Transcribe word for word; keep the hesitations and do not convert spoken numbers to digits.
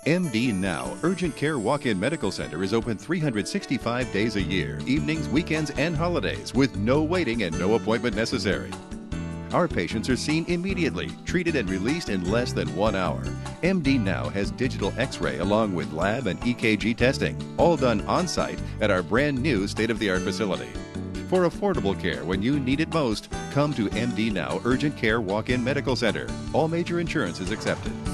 M D Now Urgent Care Walk-In Medical Center is open three hundred sixty-five days a year, evenings, weekends, and holidays, with no waiting and no appointment necessary. Our patients are seen immediately, treated and released in less than one hour. M D Now has digital X-ray along with lab and E K G testing, all done on-site at our brand new state-of-the-art facility. For affordable care when you need it most, come to M D Now Urgent Care Walk-In Medical Center. All major insurance is accepted.